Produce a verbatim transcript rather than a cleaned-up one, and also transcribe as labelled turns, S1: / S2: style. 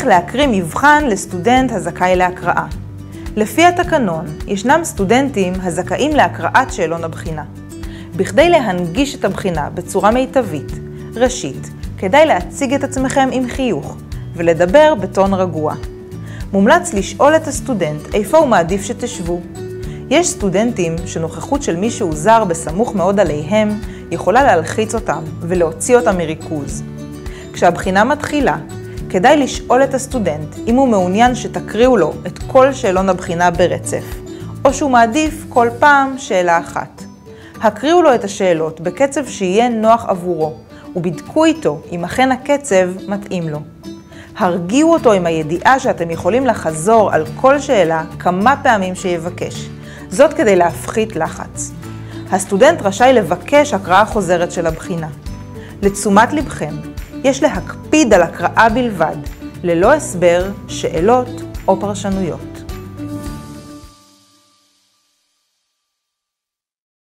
S1: להקריא מבחן לסטודנט הזכאי להקראה. לפי התקנון, ישנם סטודנטים הזכאים להקראת שאלון הבחינה. בכדי להנגיש את הבחינה בצורה מיטבית, ראשית, כדאי להציג את עצמכם עם חיוך ולדבר בטון רגוע. מומלץ לשאול את הסטודנט איפה הוא מעדיף שתשבו. יש סטודנטים שנוכחות של מישהו זר בסמוך מאוד עליהם יכולה להלחיץ אותם ולהוציא אותם מריכוז. כשהבחינה מתחילה, כדאי לשאול את הסטודנט אם הוא מעוניין שתקריאו לו את כל שאלון הבחינה ברצף, או שהוא מעדיף כל פעם שאלה אחת. הקריאו לו את השאלות בקצב שיהיה נוח עבורו, ובדקו איתו אם אכן הקצב מתאים לו. הרגיעו אותו עם הידיעה שאתם יכולים לחזור על כל שאלה כמה פעמים שיבקש, זאת כדי להפחית לחץ. הסטודנט רשאי לבקש הקראה חוזרת של הבחינה. לתשומת לבכם, יש להקפיד על הקראה בלבד, ללא הסבר, שאלות או פרשנויות.